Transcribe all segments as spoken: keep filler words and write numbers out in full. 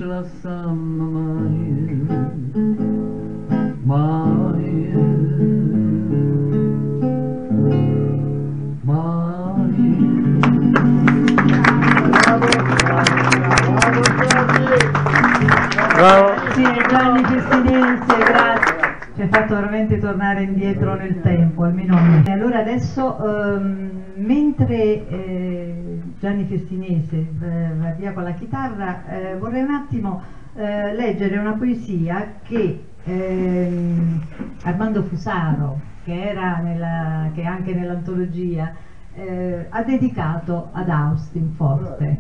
lasciamo mai, mai, mai. Bravo. Grazie Gianni Festinense, grazie. Ci ha fatto veramente tornare indietro nel tempo, almeno a me. Allora adesso, ehm, mentre eh, Gianni Festinese eh, va via con la chitarra, eh, vorrei un attimo eh, leggere una poesia che ehm, Armando Fusaro, che, era nella, che è anche nell'antologia, eh, ha dedicato ad Austin Forte.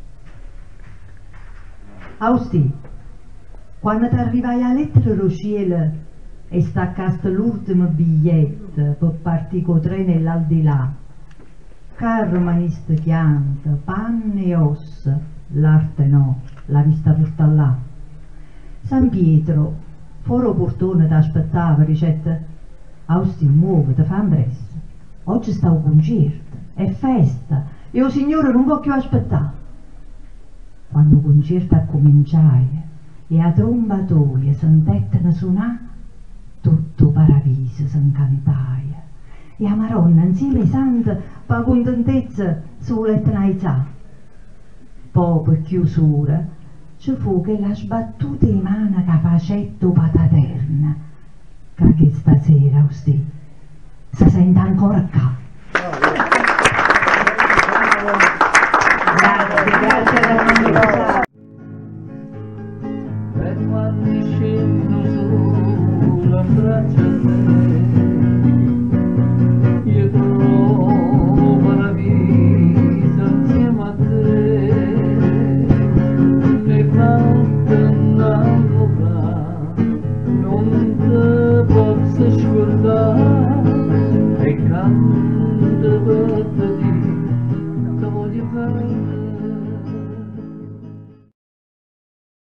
Austin, quando ti arrivai a lettera lo cielo e staccasti l'ultimo biglietto per partire con treno nell'aldilà, caro manista chianta, panne e ossa, l'arte no, la vista porta là. San Pietro, foro portone t'aspettava, ricetta, Austin muoviti, fa presto, oggi sta un concerto, è festa, e o signore non può più aspettare. Quando il concerto cominciai e a trombatoia sentettene suonare, tutto paradiso s'incantaia e a Maronna insieme ai santi per contentezza sulle tenaizzà. Poi per chiusura ci fu che la sbattuta in mano che facetto pataterna, che stasera Austin si sente ancora qua. Grazie, grazie ad Armando Fusaro. E quando scendo sulla braccia a te